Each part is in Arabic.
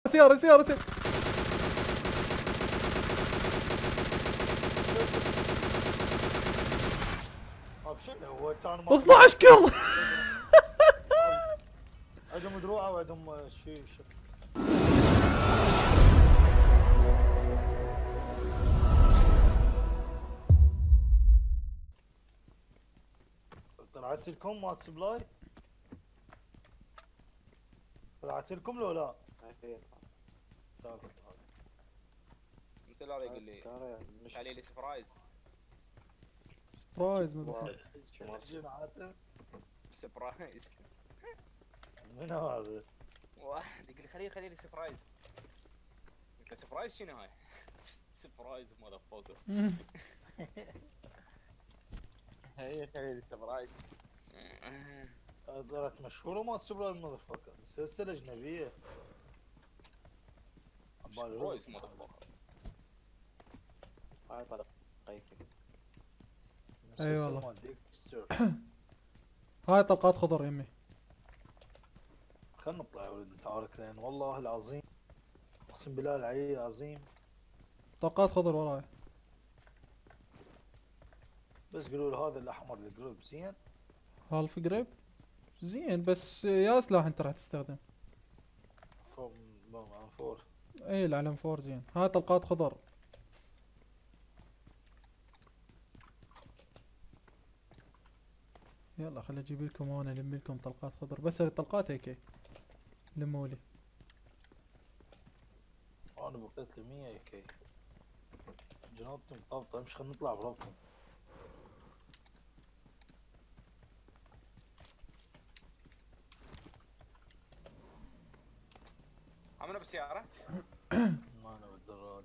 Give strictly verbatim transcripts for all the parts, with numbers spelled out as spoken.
سيارة سيارة سيارة. ابشر هو كان اثنا عشر كل. عندهم دروع وعندهم شيء شيء. طلعت لكم مال سبلاي؟ طلعت لكم لو لا؟ اي تعال مثل هذا يقول لي تعال خلي لي سبرايز. سبرايز مدري. شنو عاطف؟ سبرايز. من هذا؟ واحد يقول لي خلي خلي لي سبرايز. قلت له سبرايز شنو هاي؟ سبرايز ماذر فوكر. هي خلي لي سبرايز. طلعت مشهورة مال سبلاي ماذر فكر سلسلة أجنبية. سبرايز ماذر فوكر. هاي طلق قيكي. اي والله. مال ديكستر. هاي طلقات خضر يمي. خلنا نطلع يا ولد نتعارك لان والله العظيم اقسم بالله العلي العظيم طلقات خضر وراي. بس قولوا له هذا الاحمر القلوب زين. هالف قريب زين بس يا سلاح انت راح تستخدم. فور فور اي العلم فور زين. هاي طلقات خضر. يلا خلي اجيب لكم هون الم لكم طلقات خضر بس الطلقات هيك لموا لي. انا بقيت لي مية كي جنوبتي مطبطة مش خلينا نطلع بربطهم. عملنا بالسيارة؟ ما انا بالدراج.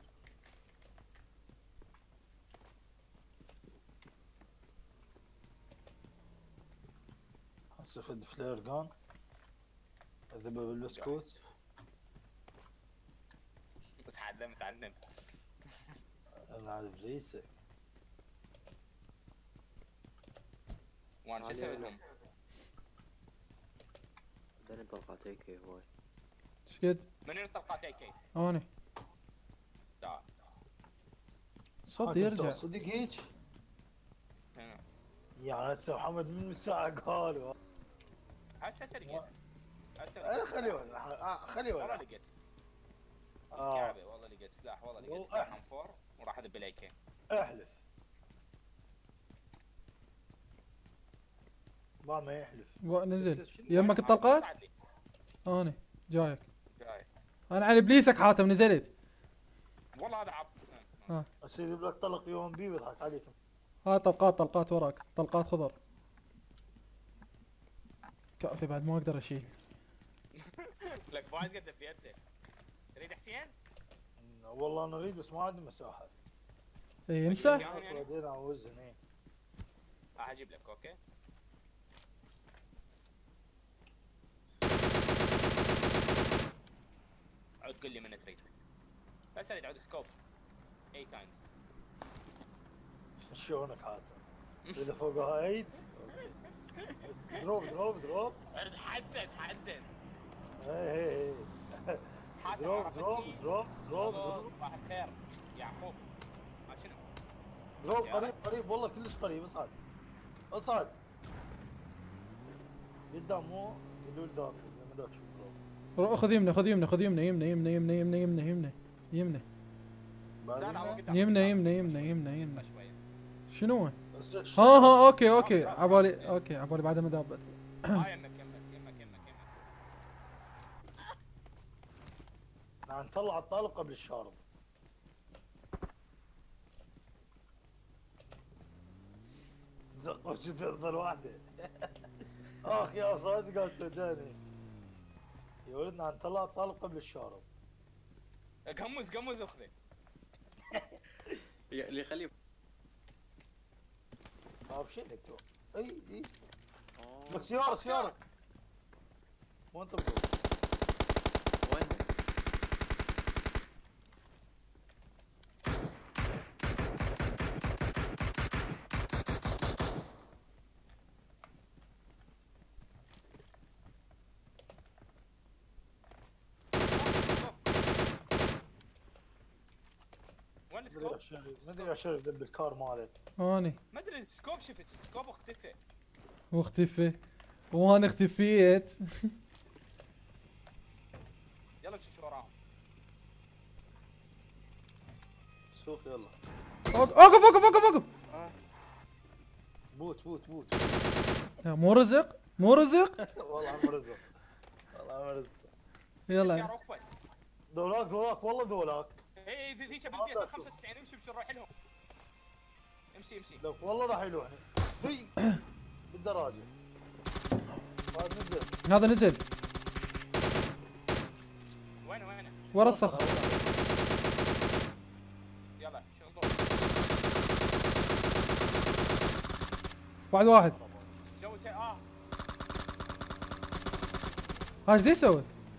هسه فد فلير جان اذبه بالبسكوت. متعلم متعلم. انا عارف ليسك. وانا شو اسوي لهم؟ داني طلقات اي كي هواي. ايش قد؟ من وين طلقات اي كي؟ اني تعال. صد يرجع. صدق هيك؟ هنا. يعني هسه محمد من الساعة قالوا هسه هسه لقيت. هسه انا خليه ولا خليه والله ولا لقيت. اه كعبه والله لقيت سلاح والله لقيت سلاح ام فور وراح ادب الاي كي. احلف. ما ما يحلف. نزل يمك الطلقات؟ اني جايك. جاي. انا على ابليسك حاتم نزلت. والله هذا عب. ها بس يجيب لك طلق يوم بي ويضحك عليكم. هاي طلقات طلقات وراك طلقات خضر. كافي بعد ما اقدر اشيل. لك فايز قد بيده. تريد حسين؟ والله انا اريد بس ما عندي مساحة. اي امسح. يعني؟ بعدين اوزن ايه. راح اجيب لك اوكي؟ عود قل لي من تريد. بس اريد عود سكوب. ثمانية تايمز. شلونك حاتم؟ اذا فوقها ايت دروب دروب دروب. ارد حدد حدد. اي اي اي دروب دروب دروب دروب دروب. صباح الخير يعقوب. ما شنو؟ دروب قريب قريب والله كلش قريب. اصعد اصعد قدام مو يدول داخل لما داك شوف دروب. خذ يمنى خذ يمنى خذ يمنى يمنى يمنى يمنى يمنى يمنى يمنى يمنى لا لا هو قدام. يمنى يمنى يمنى يمنى يمنى. شوية. شنو؟ ها ها اوكي اوكي عبالي اوكي عبالي بعد ما دابت. ها يمك يمك يمك يمك يمك. نعم نطلع الطالب قبل الشارب. زقوا شوف يفضل واحدة. اخ يا صادق تجاني. يا ولدنا نطلع الطالب قبل الشارب. قمز قمز اخذه. اللي يخليه ما بشيلك تو. اي اي بس سيارة سيارة. وين تبغى؟ وين؟ وين ما ادري السكوب؟ يا شريف ما ادري يا شريف ذب الكار مالك. اني ما ادري السكوب شفت السكوب اختفى. واختفي وانا اختفيت. يلا امشي شو وراهم. سوق يلا. اوقف اوقف اوقف اوقف. بوت بوت بوت. يا مو رزق مو رزق. والله عم رزق. والله عم رزق. يلا السيارة وقفت. ذولاك ذولاك والله ذولاك. اي اي ذيك بالبيت ال خمسة وتسعين امشي امشي نروح لهم. امشي امشي. لك والله راح يلوحني. هي بالدراجة. هذا نزل. هذا نزل وينه وينه؟ ورا الصخر. يلا شو نضرب. واحد واحد. جو سي اه ها ايش دي يسوي؟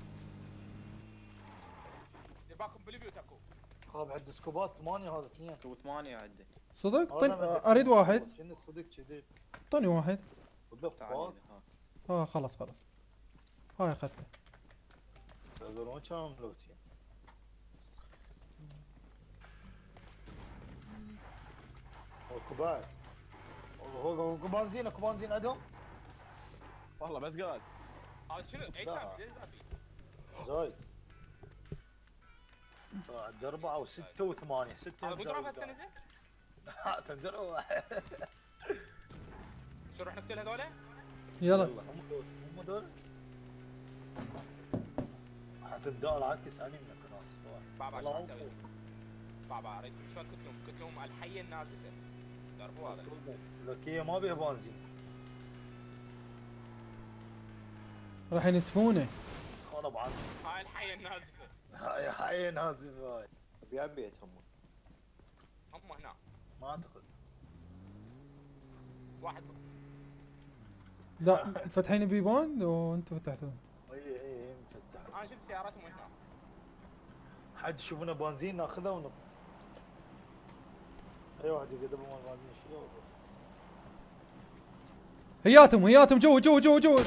يباكم بالبيوت اكو. خاب عند سكوبات ثمانية هذا اثنين. تو ثمانية عندي. صدق؟ طيب هذا من- اريد واحد. شنو الصدق كذي؟ اعطوني واحد. وقف تعال فاض. ها. اه خلاص خلاص. هاي اخذته. يقولون كانوا ملوتين. اكو بعد. هو اكو بنزين اكو بنزين عندهم؟ والله بس قاعد. هذا شنو؟ اي لا. كان ليش ذابي؟ زايد. بعد أربعة وستة وثمانية ستة. هذا بضرب هسه نزل؟ تقدروا. شو نروح نقتل هذولا؟ يلا هم دول هم دول. حتبدا العكس عني منك ناس. بابا والله شو مو اسوي؟ بابا اريد شلون قتلهم؟ قتلهم الحية النازفة. تعرفوا هذا؟ لك هي ما بيها بنزين. راح ينسفونه. انا بعد. هاي الحية النازفة. هاي هاي نازل هاي. بيا بيت هم. هم هنا. ما اعتقد. واحد لا فاتحين بيبان وانتم فتحتوه. اي اي اي مفتح. انا شفت سياراتهم هنا. حد يشوفنا بنزين ناخذها ونط. اي واحد يقدم مال بنزين شيله. هياتهم هياتهم جوا جوا جوا جوا.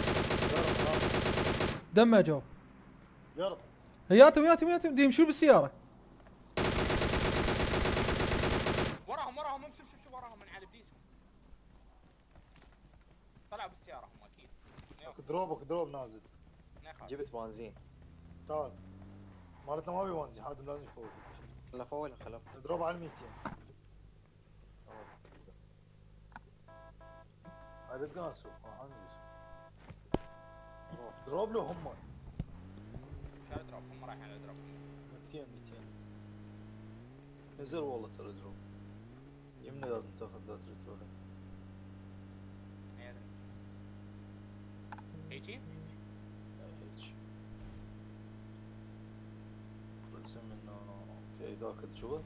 دمه جو. جرب. هياتهم هياتهم هياتهم دي يمشون بالسيارة. وراهم وراهم امشي امشي امشي وراهم من على بليسهم. طلعوا بالسيارة هم اكيد. اكو دروب اكو دروب نازل. ما يخالف. جبت بنزين. تعال. مالتنا ما بي بنزين هذا لازم يفوت. لا فوق خلف. دروب على ميتين. هذا بقى نسوق ها عندي. دروب له هم. شال دروب هم رايحين على دروب. ميتين ميتين. نزل والله ترى دروب. يمنا لازم تاخذ ذات الريتولة. هي هيجي؟ هيك. رسم انه اوكي ذاك تشوفه.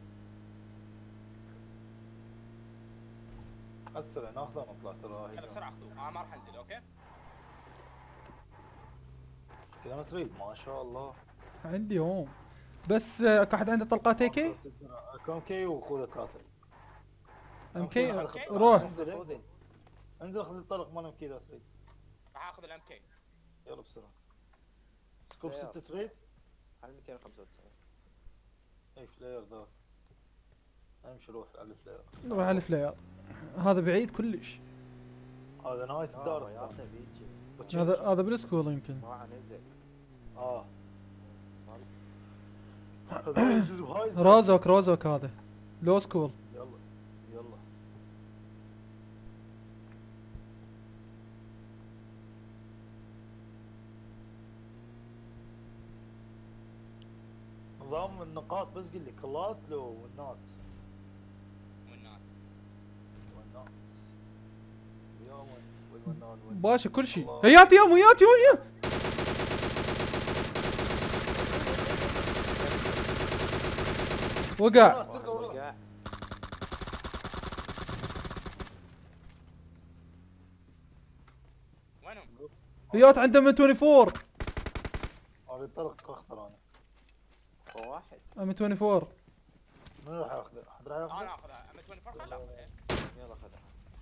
اسرع ناخذه نطلع ترى يلا هيك. بسرعة اخذوه. انا ما راح انزل اوكي؟ كذا ما تريد ما شاء الله. عندي هوم. بس آه، اكو احد عنده طلقات اي كي؟ كم كي وخذ كاتل. ام كي أوكي. روح. انزل خذ. انزل خذ الطلق مال ام كي اذا تريد. راح اخذ الام كي. يلا بسرعة. سكوب فلير. ستة تريد؟ على مئتين وخمسة وتسعين. اي فلاير ذاك. امشي روح على الفلاير. روح على الفلاير. هذا بعيد كلش. هذا نهاية اه الدار. غيرته ذيك. هذا هذا بالسكول يمكن. ما نزل. اه. هذا يجوز بهاي. روزوك روزوك هذا. لو سكول. يلا يلا. نظام النقاط بس قل لي كلات لو ونات. والنار. ونات. اليوم والونات وين. باشا كل شيء. الله. هيات يوم هيات يوم يوم. وقع. واحد وقع. وينهم؟ هيات عنده من أربعة وعشرين. اريد طرق اخطر انا. هو واحد. ام أربعة وعشرين. من راح ياخذه؟ حد راح ياخذه؟ انا اخذها. ام عشرين أربعة خل اخذها. يلا خذها.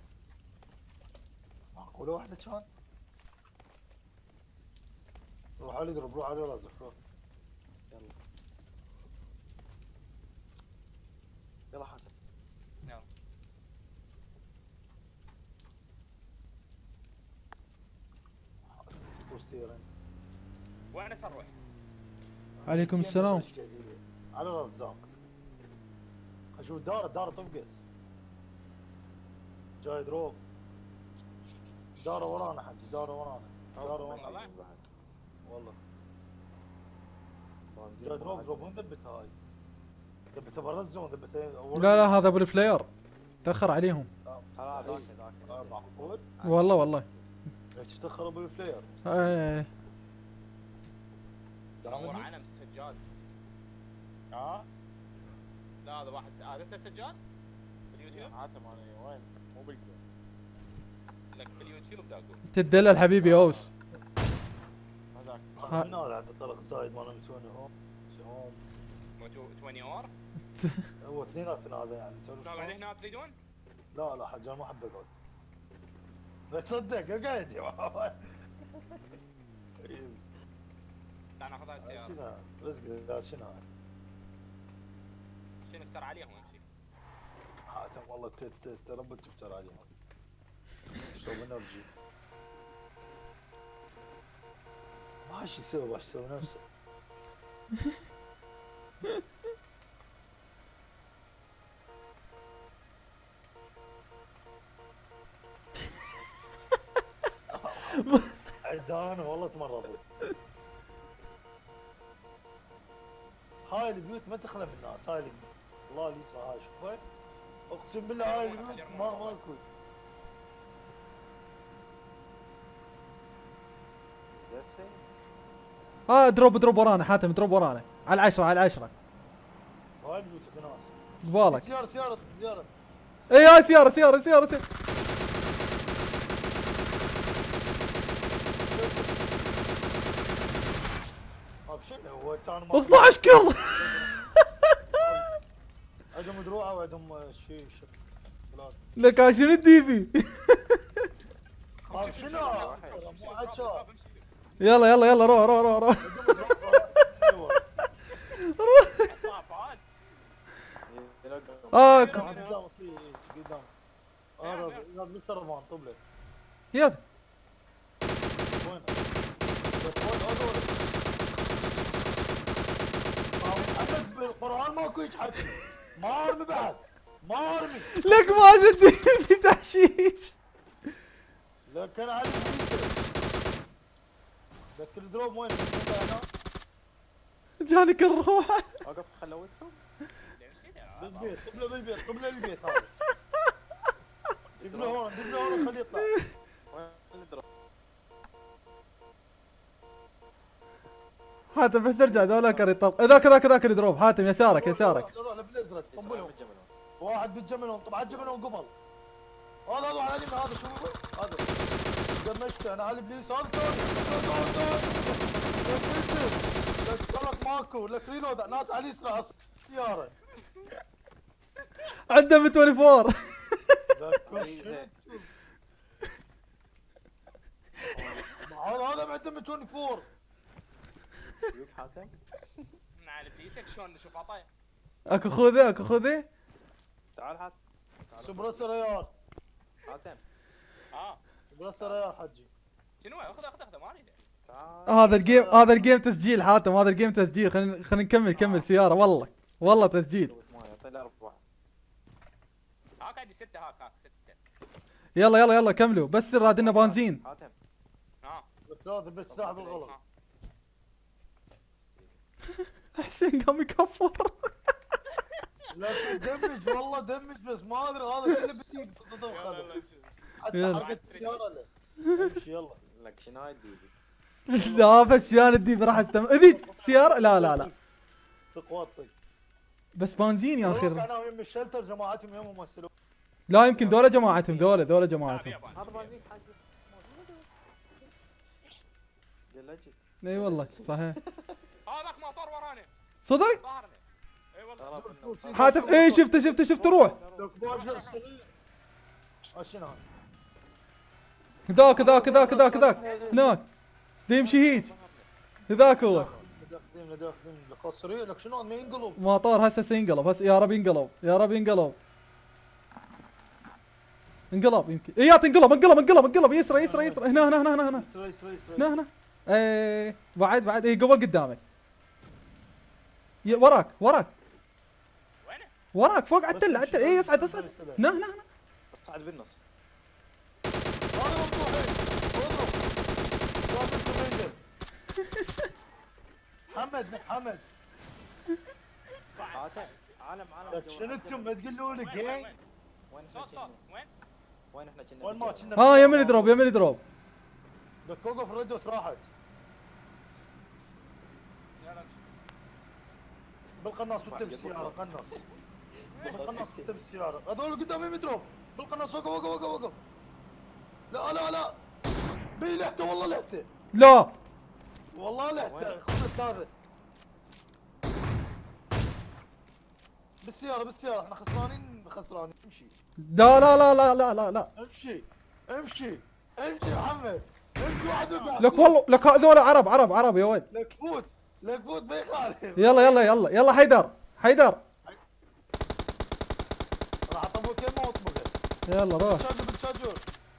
معقولة واحدة كان؟ روح علي اضرب روح علي رازق روح. يلا. يلا حاتم. يلا. وستيرن. وين اروح؟ عليكم السلام. على الرزاق. اشوف دار دار طبقت. جاي دروب. دار ورانا حجي دار ورانا. دار ورانا بعد. والله. بنزين جاي دروب بعد. دروب وين ذبتها هاي؟ ذبتها برا الزون ذبتها. لا لا هذا ابو الفلاير تاخر عليهم. لا ذاك ذاك. آه، معقول؟ والله والله. ليش تاخر ابو الفلاير؟ ايه دور علم سجاد. ها؟ لا هذا واحد س- هذا انت سجاد؟ باليوتيوب؟ حاتم انا وين؟ مو بالجيم. لك باليوتيوب دا اقول. تدلل حبيبي اوس. هذاك. ها. من هذا عنده طلق زايد ماله مسوي هوم. هوم. مو تو- عشرين اور؟ هو اثنيناتنا هذا يعني تعرف قاعد شلون؟ هنا تريدون؟ لا لا حجي انا ما احب اقعد. لا تصدق اقعد يا بابا. لا ناخذ هاي السيارة. شنو هذا؟ رزق لا شنو هذا؟ شنو افتر عليهم امشي. حاتم والله ت- ت- تربت تفتر عليهم. شلون انرجي. ما ايش يسوي باش يسوي نفسه. عدان والله تمرضوا. هاي البيوت ما تخلى من الناس هاي البيوت. والله اللي صار هاي شوفها. اقسم بالله هاي البيوت ما ماكو. زفه. اه دروب دروب ورانا حاتم دروب ورانا على العشرة على العشرة. هاي البيوت في ناس. قبالك. سيارة سيارة سيارة. اي هاي سيارة سيارة سيارة سيارة. طيب شنو هو كان اثني عشر كل. عندهم دروعه وعندهم شيء شيء. لك شنو الديفي. طيب شنو؟ مو عشا. يلا يلا يلا روح روح روح روح. صعب اه ك- قدامك في قدامك. هذا هذا مستر رمان طب لك. يلا وين؟ محمد بالقران ماكو يجحد. ما ارمي بعد. ما ارمي. لك ما جد ديفي تحشيش. لكن علي البيت. لك الدروب وين؟ هنا. جاني كل روح. وقف خلوتهم. بالبيت قبله بالبيت قبله البيت هذا. جيب له هون جيب له هون خليه يطلع. وين الدروب؟ حاتم بس ارجع ذولاك يطب. ذاك ذاك ذاك الدروب حاتم يسارك يسارك. روح بالازرق طبلهم. بالجبل. واحد بالجملهم طبعا جملهم قبل. هذا هذا على اليمين هذا شو هذا؟ دمجت انا على البليس هذا لك طلق ماكو لك ريلود ناس على اليسرى سيارة. عنده ب أربعة وعشرين. هذا هذا معدم أربعة وعشرين. بيوت حاتم. مع البيسك شلون نشوف عطايا. اكو خوذه اكو خوذه. تعال حاتم. سبرسر ريال. حاتم. اه سبرسر ريال حجي. شنو اخذ اخذ اخذ ما اريده. تعال. هذا الجيم هذا الجيم تسجيل حاتم هذا الجيم تسجيل. خلينا خلينا نكمل كمل سياره والله والله تسجيل. يعطيني اربعه. هاك عندي ستة هاك هاك ستة. يلا يلا يلا كملوا بس راد لنا بنزين. حاتم. اه بس هذا بس سلاح بالغلط. آه. حسين قام يكفر. لا دمج والله دمج بس ما ادري هذا كله بتيجي يلا يلا نشوف. حتى يلا. حركة السيارة له. امشي يلا. لك شنو هاي الديبي؟ لا بس يا الديب راح استم اذيك سياره لا لا لا تقوطي. بس بنزين يا اخي. انا ويم الشلتر جماعتهم يوم ممثلون. لا يمكن ذولا جماعتهم ذولا ذولا آه، جماعتهم. بيابان. هذا بنزين حاجه. جلجت. اي والله صحيح هذاك مطر ورانا صدق. ظهرنا. اي والله. حاتم اي شفته شفته شفته روح. لك باجي الصغير. شنو هذا؟ ذاك ذاك ذاك ذاك ذاك هناك. ذي يمشي هيج. ذاك هو. داخلين داخلين لقاء سريع لك شنو ما ينقلب. مطار هسه سينقلب هسه يا رب ينقلب يا رب ينقلب. انقلب يمكن اي انقلب انقلب انقلب انقلب يسرى يسرى يسرى هنا هنا هنا هنا هنا يسرى يسرى يسرى. هنا هنا ايه بعد بعد ايه قبل قدامك. ي- وراك وراك وينه؟ وراك فوق على التله على التله اي اصعد اصعد هنا هنا هنا. اصعد بالنص. هذا مفتوحين. اضرب. راسكم ينقل. حمد حمد. حاتم عالم عالم لك جوا شنو انتم ما تقولوا لي وين وين جاي؟ وين؟ وين احنا صوت صوت كنا وين؟ وين احنا كنا وين ما بالجبل؟ كنا. ها يمين دروب يمين دروب. لك وقف ردت راحت. يلا امشي. بالقناص وانت بالسيارة قناص. بالقناص وانت بالسيارة. هذول قدامي مدروب. بالقناص وقف وقف وقف وقف. لا لا لا. بي لحته والله لحته. لا والله لحته خذت هذا. بالسيارة بالسيارة احنا خسرانين خسرانين امشي. لا لا لا لا لا لا لا امشي امشي امشي يا محمد. امشي واحد وقع. لك والله لك هذول عرب عرب عرب يا ولد. لك فوت لك فوت ما يخالف. يلا يلا يلا يلا حيدر حيدر راح اطبق يمه واطبقه. يلا روح. شاجر بالشاجر.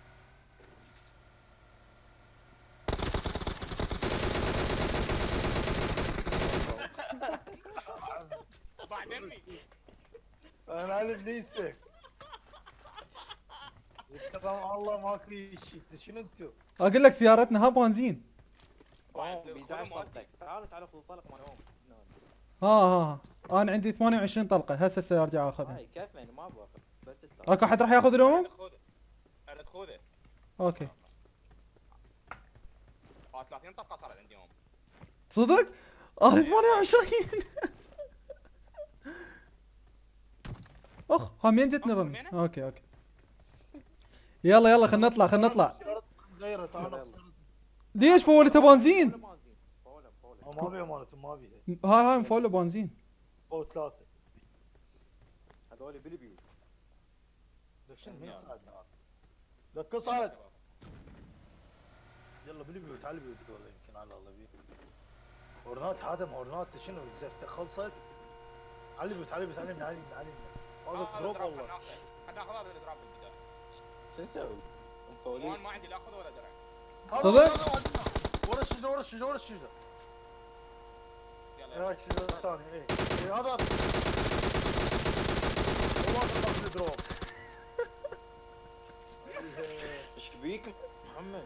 بعد امي. انا على بليسك. يتكلم الله ماكو شيء شنو انتو؟ اقول لك سيارتنا ها بنزين. اوه خذوا بيدعش مودي. طلقك. تعالوا تعالوا خذوا طلق مال اوم. ها ها ها. انا عندي ثمانية وعشرين طلقه هسه هسه ارجع اخذها. هاي كيف يعني ما باخذ بس الطلق. اكو احد راح ياخذ اليوم؟ خذه. ارد خذه. اوكي اه ثلاثين طلقه صارت عندي يوم. صدق؟ انا ثمانية وعشرين. اخ هم مين جتني رمي؟ اوكي اوكي يلا يلا خلينا نطلع خلينا نطلع. غيره تعال. ليش فولته بنزين؟ ولا بنزين. فوله فوله. ما بيها مالته ما بيها. هاي هاي مفولة بنزين. او ثلاثة. هذول بالبيوت. لك شنو مين صعدنا؟ لك صعد. يلا بالبيوت تعال البيوت ولا يمكن على الله بيوت. هورنات هذا هورنات شنو الزفته خلصت؟ على البيوت على البيوت على اليمين على اليمين على اليمين. هذا دروب والله. خلنا ناخذ هذا الدروب بالبدايه. شو نسوي؟ مفولين. وأنا ما عندي لا اخذ ولا درع. هذا- صدق؟ هذا- هذا- ورا الشجرة ورا الشجرة ورا الشجرة. يلا ايه هاي الشجرة الثانية ايه. ايه هذا. والله ما في دروب. ايش بيك محمد؟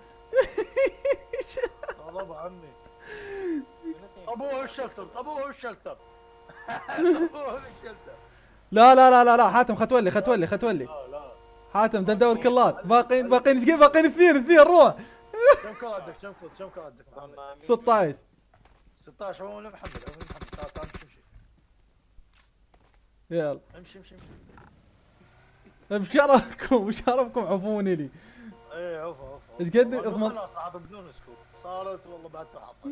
هذا ابو عمي. شنو اثنين؟ ابوه الشلتر ابوه الشلتر. ابوه الشلتر. لا لا لا لا لا حاتم ختولي ختولي ختولي. لا لا. حاتم بدنا ندور كلات باقين باقين ايش قد باقين اثنين اثنين روح. كم كان عندك كم كان كم كان عندك؟ ظننا ستة عشر. ستة عشر عمو محمد عمو محمد تعال تعال امشي امشي. يلا امشي امشي امشي. بشرفكم بشرفكم عفوني لي. ايه عوفه عوفه. إيش قد والله اضمن- خلاص صعب بدون سكوب. صارت والله بعد تحط.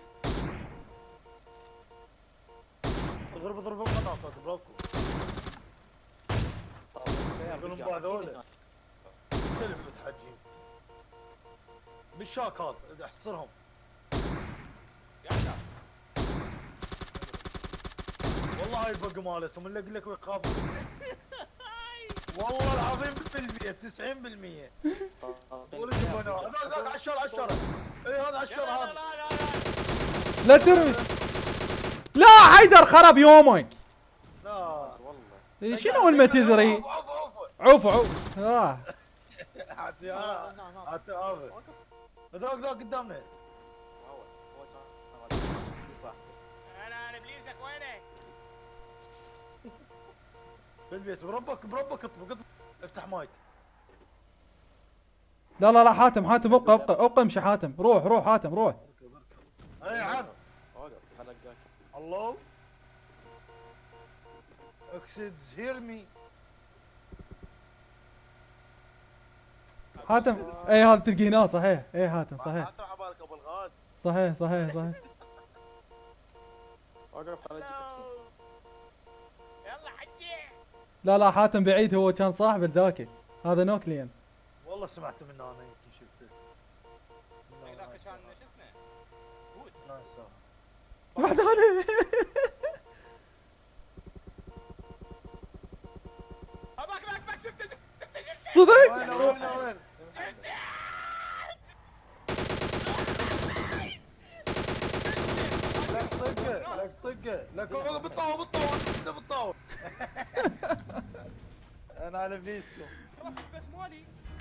اضرب اضرب القناصات برافو. يقولون بهذول. سلم متحجين. بالشاك هذا احصرهم. يا شباب. والله هاي البق مالتهم اللي اقول لك يخافون. والله العظيم بالمية تسعين بالمية. ولد بنا هذا هذا عشرة عشرة. اي هذا عشرة لا لا هذا. لا لا لا. لا ترمي. لا حيدر خرب يومك. لا والله. إيه، شنو ما تدري؟ عوف عوف عوف عوف. آه. حتى حتى هذا ذاك ذاك قدامنا. هو هو كان في صح. انا انا بليزك وينك؟ بالبيت بربك بربك اطبق اطبق افتح مايك. لا لا لا حاتم حاتم ابقى ابقى ابقى امشي حاتم روح روح حاتم روح. اي عم اوقف خلقك. الله اكسيدز هير مي. حاتم اي هذا تلقيه هنا صحيح اي حاتم صحيح حتى عبالك ابو الغاز. صحيح صحيح صحيح. اوقف خليك تكسي. يلا حجي. لا لا حاتم بعيد هو كان صاحب الذاكي هذا نوكليان. والله سمعت منه انا يمكن شفته. ذاك كان شو اسمه؟ هود. نايس واحد هون. باك باك باك شفته شفته صدق؟ وين وين وين؟ لك طقه لك طقه لك والله بالطاوله بالطاوله انت بالطاوله. انا على فيسكو. خلاص البيت مالي.